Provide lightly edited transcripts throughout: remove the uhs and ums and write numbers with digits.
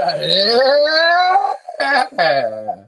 É,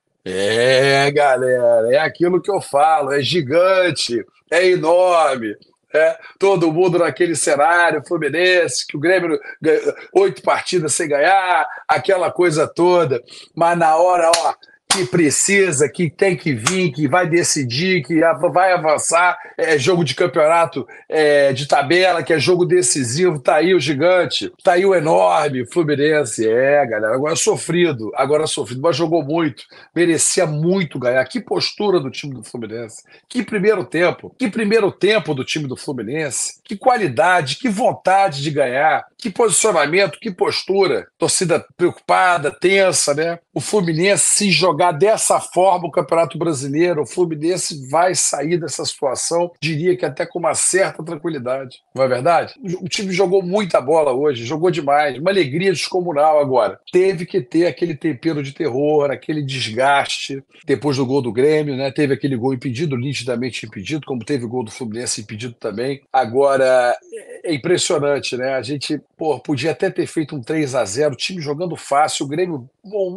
galera, é aquilo que eu falo, é gigante, é enorme. Todo mundo naquele cenário, Fluminense, que o Grêmio ganhou 8 partidas sem ganhar, aquela coisa toda, mas na hora, ó, que precisa, que tem que vir, que vai decidir, que vai avançar, é jogo de campeonato, de tabela, que é jogo decisivo, tá aí o gigante, tá aí o enorme, Fluminense, galera, agora sofrido, mas jogou muito, merecia muito ganhar. Que postura do time do Fluminense, que primeiro tempo do time do Fluminense, que qualidade, que vontade de ganhar, que posicionamento, que postura. Torcida preocupada, tensa, né? O Fluminense, se jogar dessa forma o Campeonato Brasileiro, o Fluminense vai sair dessa situação, diria que até com uma certa tranquilidade. Não é verdade? O time jogou muita bola hoje, jogou demais, uma alegria descomunal agora. Teve que ter aquele tempero de terror, aquele desgaste depois do gol do Grêmio, né? Teve aquele gol impedido, nitidamente impedido, como teve o gol do Fluminense impedido também. Agora, é impressionante, né? A gente, pô, podia até ter feito um 3-0, o time jogando fácil, o Grêmio,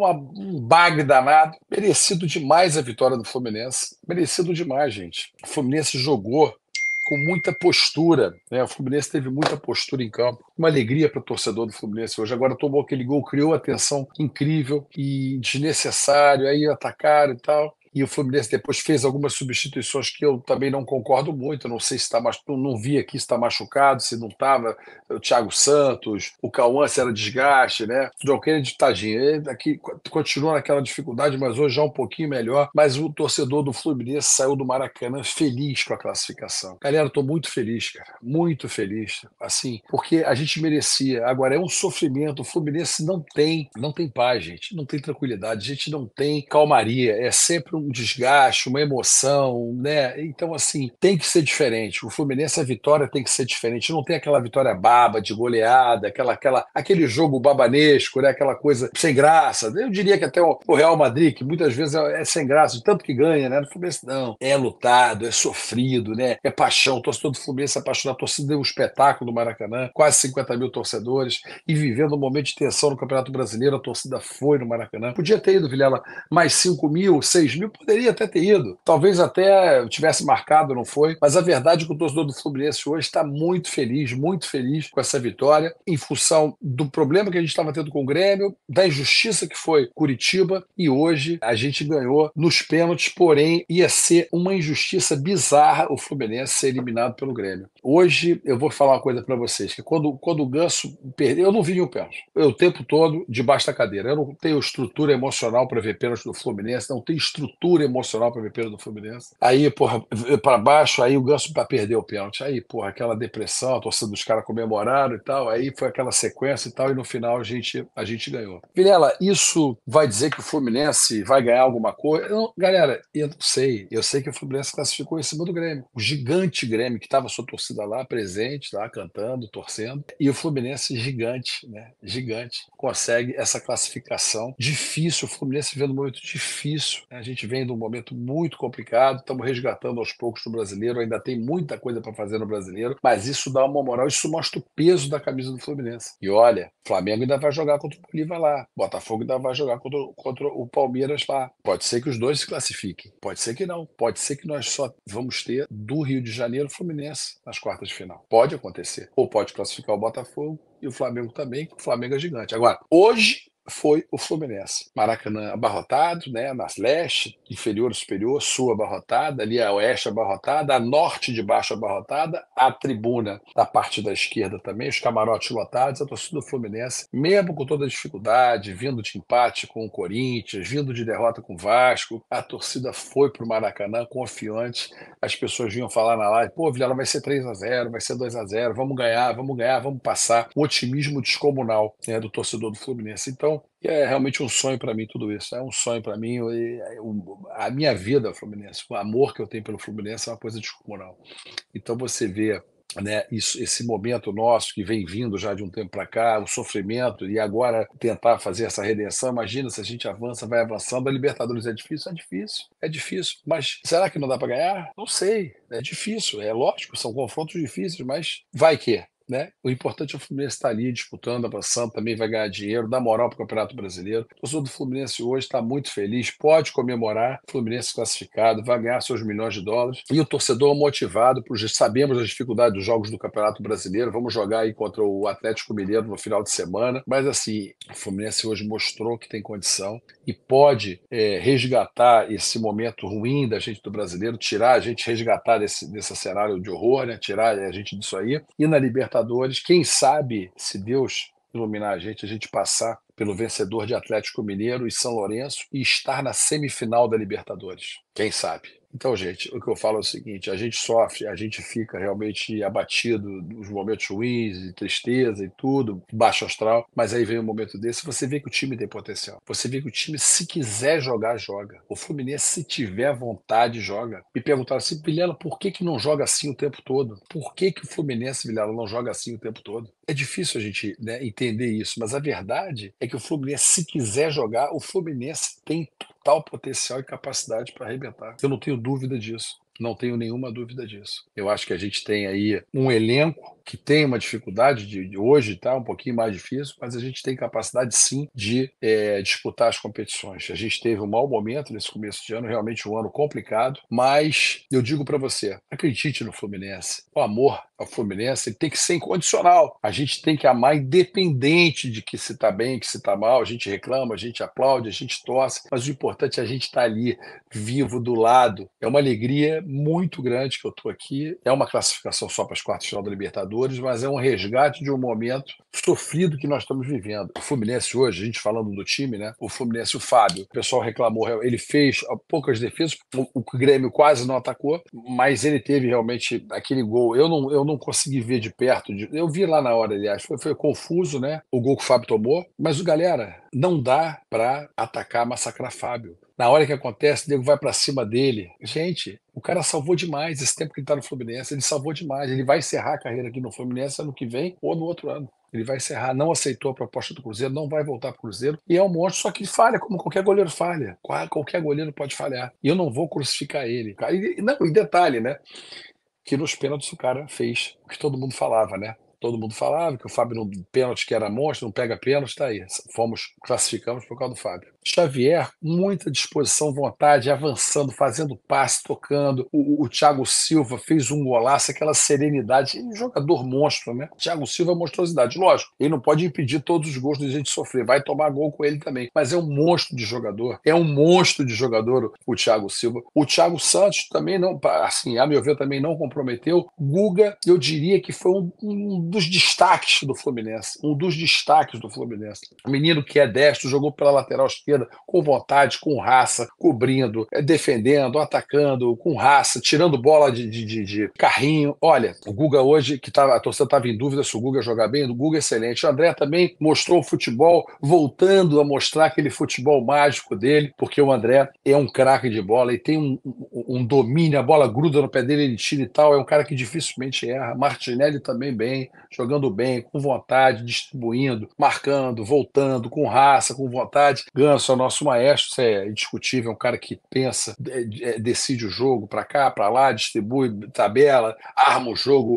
um bagre danado. Merecido demais a vitória do Fluminense. Merecido demais, gente. O Fluminense jogou com muita postura, né? O Fluminense teve muita postura em campo, uma alegria para o torcedor do Fluminense hoje. Agora tomou aquele gol, criou a tensão incrível e desnecessário, aí atacaram e tal. E o Fluminense depois fez algumas substituições que eu também não concordo muito. Eu não sei se está, não vi aqui se está machucado, se não estava. O Thiago Santos, o Cauã, se era desgaste, né? O John Kennedy, tadinho, ele aqui continua naquela dificuldade, mas hoje já um pouquinho melhor. Mas o torcedor do Fluminense saiu do Maracanã feliz com a classificação. Galera, estou muito feliz, cara, muito feliz, assim, porque a gente merecia. Agora é um sofrimento. O Fluminense não tem paz, gente, não tem tranquilidade, a gente não tem calmaria. É sempre um desgaste, uma emoção, né? Então, assim, tem que ser diferente. O Fluminense, a vitória tem que ser diferente. Não tem aquela vitória baba, de goleada, aquele jogo babanesco, né? Aquela coisa sem graça. Eu diria que até o Real Madrid, que muitas vezes é sem graça, de tanto que ganha, né? No Fluminense, não. É lutado, é sofrido, né? É paixão. O torcedor do Fluminense é apaixonado. A torcida deu um espetáculo no Maracanã, quase 50 mil torcedores, e vivendo um momento de tensão no Campeonato Brasileiro, a torcida foi no Maracanã. Podia ter ido, Vilela, mais 5 mil, 6 mil, poderia até ter ido. Talvez até tivesse marcado, não foi. Mas a verdade é que o torcedor do Fluminense hoje está muito feliz com essa vitória, em função do problema que a gente estava tendo com o Grêmio, da injustiça que foi Curitiba, e hoje a gente ganhou nos pênaltis, porém ia ser uma injustiça bizarra o Fluminense ser eliminado pelo Grêmio. Hoje eu vou falar uma coisa para vocês, que quando o Ganso perdeu, eu não vi nenhum pênalti. Eu o tempo todo debaixo da cadeira. Eu não tenho estrutura emocional para ver pênalti do Fluminense, não tenho estrutura emocional para ver pênalti do Fluminense. Aí, porra, para baixo, aí o Ganso para perder o pênalti. Aí, porra, aquela depressão, a torcida dos caras comemoraram e tal, aí foi aquela sequência e tal, e no final a gente ganhou. Vilela, isso vai dizer que o Fluminense vai ganhar alguma coisa? Galera, eu não sei. Eu sei que o Fluminense classificou em cima do Grêmio. O gigante Grêmio, que estava sua torcida lá, presente, lá, cantando, torcendo. E o Fluminense gigante, né? Gigante. Consegue essa classificação. Difícil, o Fluminense vendo um momento difícil, né? A gente vem de um momento muito complicado, estamos resgatando aos poucos no brasileiro, ainda tem muita coisa para fazer no brasileiro, mas isso dá uma moral, isso mostra o peso da camisa do Fluminense. E olha, o Flamengo ainda vai jogar contra o Bolívar lá, Botafogo ainda vai jogar contra o Palmeiras lá. Pode ser que os dois se classifiquem, pode ser que não, pode ser que nós só vamos ter do Rio de Janeiro Fluminense nas quartas de final. Pode acontecer. Ou pode classificar o Botafogo e o Flamengo também, que o Flamengo é gigante. Agora, hoje foi o Fluminense. Maracanã abarrotado, né? Nas leste, inferior, superior, sul abarrotada, ali a oeste abarrotada, a norte de baixo abarrotada, a tribuna da parte da esquerda também, os camarotes lotados, a torcida do Fluminense, mesmo com toda a dificuldade, vindo de empate com o Corinthians, vindo de derrota com o Vasco, a torcida foi para o Maracanã confiante. As pessoas vinham falar na live, pô, Vilela, vai ser 3-0, vai ser 2-0, vamos ganhar, vamos passar. Um otimismo descomunal, né, do torcedor do Fluminense. Então, é realmente um sonho para mim tudo isso. É um sonho para mim. A minha vida, Fluminense, o amor que eu tenho pelo Fluminense é uma coisa descomunal. Então você vê, né, esse momento nosso que vem vindo já de um tempo para cá, o sofrimento, e agora tentar fazer essa redenção. Imagina se a gente avança, vai avançando. A Libertadores é difícil, mas será que não dá para ganhar? Não sei, é difícil, é lógico, são confrontos difíceis, mas vai que. né? O importante é o Fluminense estar ali disputando, avançando, também vai ganhar dinheiro, dá moral para o Campeonato Brasileiro. O torcedor do Fluminense hoje está muito feliz, pode comemorar, o Fluminense classificado, vai ganhar seus milhões de dólares. E o torcedor motivado, porque sabemos das dificuldades dos jogos do Campeonato Brasileiro, vamos jogar aí contra o Atlético Mineiro no final de semana. Mas assim, o Fluminense hoje mostrou que tem condição e pode resgatar esse momento ruim da gente do brasileiro, tirar a gente, resgatar desse cenário de horror, né? Tirar a gente disso aí. E na Libertadores, quem sabe, se Deus iluminar a gente passar pelo vencedor de Atlético Mineiro e São Lourenço e estar na semifinal da Libertadores. Quem sabe? Então, gente, o que eu falo é o seguinte: a gente sofre, a gente fica realmente abatido nos momentos ruins, de tristeza e tudo, baixo astral, mas aí vem um momento desse, você vê que o time tem potencial. Você vê que o time, se quiser jogar, joga. O Fluminense, se tiver vontade, joga. Me perguntaram assim, Vilela, por que não joga assim o tempo todo? Por que o Fluminense, Vilela, não joga assim o tempo todo? É difícil a gente, né, entender isso, mas a verdade é que o Fluminense, se quiser jogar, o Fluminense tem total potencial e capacidade para arrebentar. Eu não tenho dúvida disso. Não tenho nenhuma dúvida disso. Eu acho que a gente tem aí um elenco que tem uma dificuldade de hoje, tá um pouquinho mais difícil, mas a gente tem capacidade sim de disputar as competições. A gente teve um mau momento nesse começo de ano, realmente um ano complicado, mas eu digo para você, acredite no Fluminense. O amor ao Fluminense ele tem que ser incondicional. A gente tem que amar independente de que se está bem, que se está mal, a gente reclama, a gente aplaude, a gente torce, mas o importante é a gente estar ali, vivo, do lado. É uma alegria muito grande que eu estou aqui. É uma classificação só para as quartas de final da Libertadores, mas é um resgate de um momento sofrido que nós estamos vivendo. O Fluminense hoje, a gente falando do time, né? O Fluminense, o Fábio, o pessoal reclamou, ele fez poucas defesas, o Grêmio quase não atacou, mas ele teve realmente aquele gol. Eu não consegui ver de perto, eu vi lá na hora, aliás, foi confuso, né? O gol que o Fábio tomou, mas galera, não dá para atacar, massacrar Fábio. Na hora que acontece, o nego vai para cima dele. Gente, o cara salvou demais esse tempo que ele está no Fluminense. Ele salvou demais. Ele vai encerrar a carreira aqui no Fluminense ano que vem ou no outro ano. Ele vai encerrar, não aceitou a proposta do Cruzeiro, não vai voltar para o Cruzeiro. E é um monstro, só que ele falha, como qualquer goleiro falha. Qualquer goleiro pode falhar. E eu não vou crucificar ele. E detalhe, né? Que nos pênaltis o cara fez o que todo mundo falava, né? Todo mundo falava que o Fábio no pênalti que era monstro, não pega pênalti, tá aí. Classificamos por causa do Fábio. Xavier, muita disposição, vontade, avançando, fazendo passe, tocando. O Thiago Silva fez um golaço, aquela serenidade. Ele é um jogador monstro, né? Thiago Silva é monstruosidade. Lógico, ele não pode impedir todos os gols de gente sofrer. Vai tomar gol com ele também. Mas é um monstro de jogador. É um monstro de jogador o Thiago Silva. O Thiago Santos também não, assim, a meu ver, também não comprometeu. Guga, eu diria que foi um dos destaques do Fluminense. Um dos destaques do Fluminense. O menino que é destro, jogou pela lateral esquerda com vontade, com raça, cobrindo, defendendo, atacando, com raça, tirando bola de carrinho. Olha, o Guga hoje, que a torcida estava em dúvida se o Guga ia jogar bem, o Guga é excelente. O André também mostrou o futebol, voltando a mostrar aquele futebol mágico dele, porque o André é um craque de bola e tem um domínio, a bola gruda no pé dele, ele tira e tal, é um cara que dificilmente erra. Martinelli também bem, jogando bem, com vontade, distribuindo, marcando, voltando, com raça, com vontade. Ganso é o nosso maestro, isso é indiscutível, é um cara que pensa, decide o jogo para cá, para lá, distribui tabela, arma o jogo,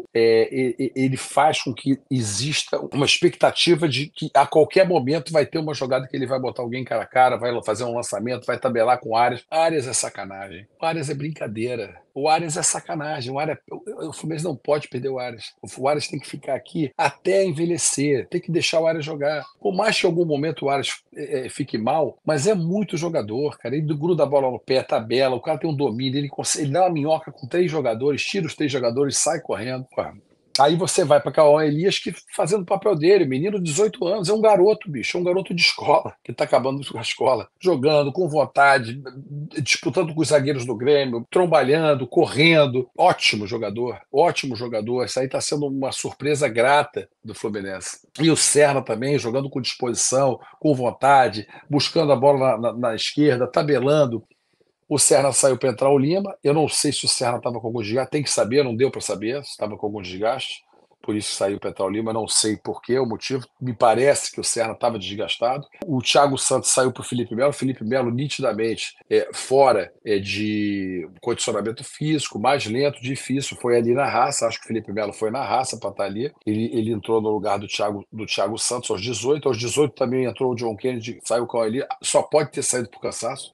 ele faz com que exista uma expectativa de que a qualquer momento vai ter uma jogada que ele vai botar alguém cara a cara, vai fazer um lançamento, vai tabelar com o Arias. Arias é sacanagem, o Arias é brincadeira. O Arias é sacanagem. O Fluminense não pode perder o Arias. O Arias tem que ficar aqui até envelhecer. Tem que deixar o Arias jogar. Por mais que em algum momento o Arias fique mal, mas é muito jogador, cara. Ele gruda a bola no pé, tabela, o cara tem um domínio, ele dá uma minhoca com 3 jogadores, tira os 3 jogadores, sai correndo. Pô. Aí você vai para Cauã Elias que fazendo o papel dele, menino de 18 anos, é um garoto, bicho, é um garoto de escola, que está acabando com a escola, jogando com vontade, disputando com os zagueiros do Grêmio, trombalhando, correndo. Ótimo jogador, ótimo jogador. Isso aí está sendo uma surpresa grata do Fluminense. E o Serna também, jogando com disposição, com vontade, buscando a bola na esquerda, tabelando. O Serna saiu para entrar o Lima. Eu não sei se o Serna estava com algum desgaste, tem que saber, não deu para saber se estava com algum desgaste, por isso saiu o Petrol Lima, não sei por quê, o motivo. Me parece que o Serna estava desgastado. O Thiago Santos saiu para o Felipe Melo nitidamente fora de condicionamento físico, mais lento, difícil, foi ali na raça, acho que o Felipe Melo foi na raça para estar ali. Ele entrou no lugar do Thiago Santos aos 18 também entrou o John Kennedy, saiu com ele, só pode ter saído por cansaço,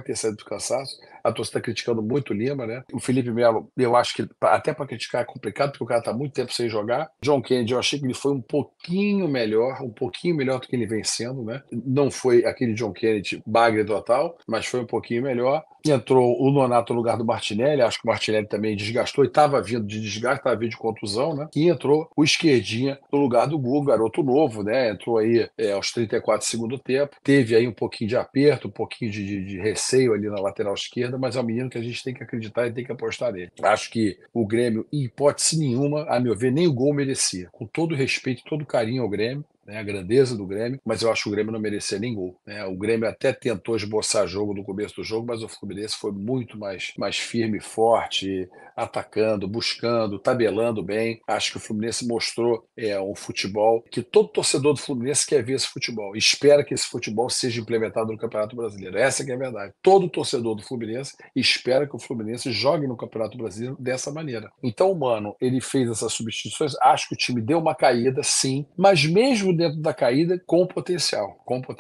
a torcida está criticando muito o Lima, né? O Felipe Melo, eu acho que até para criticar é complicado, porque o cara está muito tempo sem jogar. John Kennedy, eu achei que ele foi um pouquinho melhor do que ele vem sendo, né? Não foi aquele John Kennedy bagre total, mas foi um pouquinho melhor. Entrou o Nonato no lugar do Martinelli, acho que o Martinelli também desgastou e estava vindo de desgaste, estava vindo de contusão, né? E entrou o Esquerdinha no lugar do Guga, garoto novo, né? Entrou aí aos 34 do segundo tempo, teve aí um pouquinho de aperto, um pouquinho de receio ali na lateral esquerda, mas é um menino que a gente tem que acreditar e tem que apostar nele. Acho que o Grêmio, em hipótese nenhuma, a meu ver, nem o gol merecia. Com todo respeito, todo carinho ao Grêmio, a grandeza do Grêmio, mas eu acho que o Grêmio não merecia nem gol. O Grêmio até tentou esboçar jogo no começo do jogo, mas o Fluminense foi muito mais firme, forte, atacando, buscando, tabelando bem. Acho que o Fluminense mostrou um futebol que todo torcedor do Fluminense quer ver esse futebol. Espera que esse futebol seja implementado no Campeonato Brasileiro. Essa que é a verdade. Todo torcedor do Fluminense espera que o Fluminense jogue no Campeonato Brasileiro dessa maneira. Então, mano, ele fez essas substituições. Acho que o time deu uma caída, sim, mas mesmo dentro da caída, com potencial.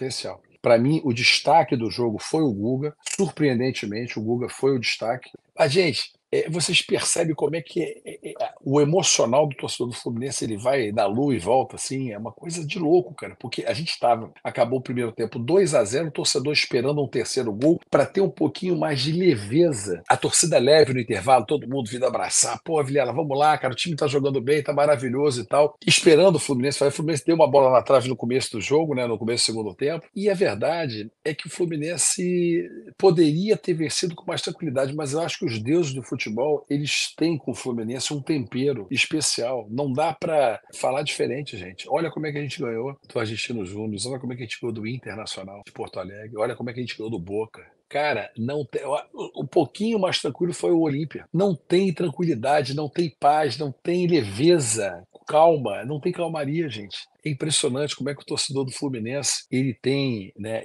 Para mim, o destaque do jogo foi o Guga. Surpreendentemente, o Guga foi o destaque. Mas, gente, vocês percebem como é que o emocional do torcedor do Fluminense, ele vai na lua e volta, assim, é uma coisa de louco, cara, porque a gente acabou o primeiro tempo 2-0, o torcedor esperando um terceiro gol para ter um pouquinho mais de leveza. A torcida leve no intervalo, todo mundo vindo abraçar, pô, Vilela, vamos lá, cara, o time tá jogando bem, tá maravilhoso e tal, esperando o Fluminense. O Fluminense deu uma bola na trave no começo do jogo, né, no começo do segundo tempo, e a verdade é que o Fluminense poderia ter vencido com mais tranquilidade, mas eu acho que os deuses do futebol, eles têm com o Fluminense um tempero especial. Não dá para falar diferente, gente. Olha como é que a gente ganhou do Argentino Júnior, olha como é que a gente ganhou do Internacional de Porto Alegre, olha como é que a gente ganhou do Boca. Cara, não tem, um pouquinho mais tranquilo foi o Olímpia. Não tem tranquilidade, não tem paz, não tem leveza, calma, não tem calmaria, gente. É impressionante como é que o torcedor do Fluminense ele tem, né,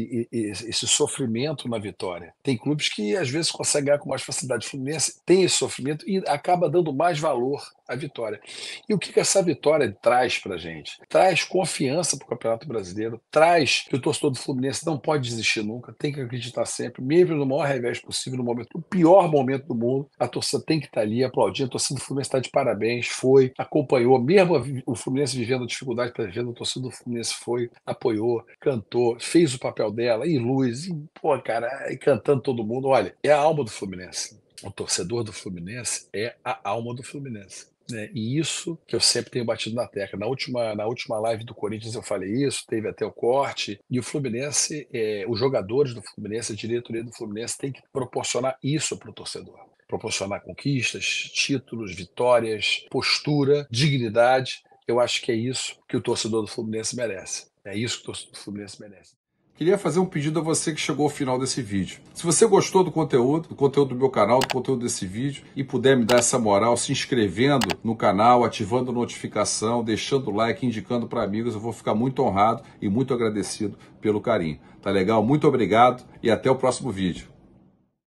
esse sofrimento na vitória. Tem clubes que às vezes conseguem ganhar com mais facilidade. O Fluminense tem esse sofrimento e acaba dando mais valor à vitória. E o que essa vitória traz para a gente? Traz confiança para o Campeonato Brasileiro, traz que o torcedor do Fluminense não pode desistir nunca, tem que acreditar sempre, mesmo no maior revés possível, no pior momento do mundo, a torcida tem que estar ali aplaudindo. A torcida do Fluminense está de parabéns, acompanhou, mesmo o Fluminense vivendo dificuldade, está vivendo, a torcida do Fluminense apoiou, cantou, fez o papel dela, e luz, e, pô, cara, e cantando todo mundo. Olha, é a alma do Fluminense. O torcedor do Fluminense é a alma do Fluminense. E isso que eu sempre tenho batido na tecla. Na última live do Corinthians eu falei isso, teve até o corte. E o Fluminense, os jogadores do Fluminense, a diretoria do Fluminense tem que proporcionar isso para o torcedor. Proporcionar conquistas, títulos, vitórias, postura, dignidade. Eu acho que é isso que o torcedor do Fluminense merece. É isso que o torcedor do Fluminense merece. Queria fazer um pedido a você que chegou ao final desse vídeo. Se você gostou do conteúdo do meu canal, do conteúdo desse vídeo, e puder me dar essa moral se inscrevendo no canal, ativando notificação, deixando o like, indicando para amigos, eu vou ficar muito honrado e muito agradecido pelo carinho. Tá legal? Muito obrigado e até o próximo vídeo.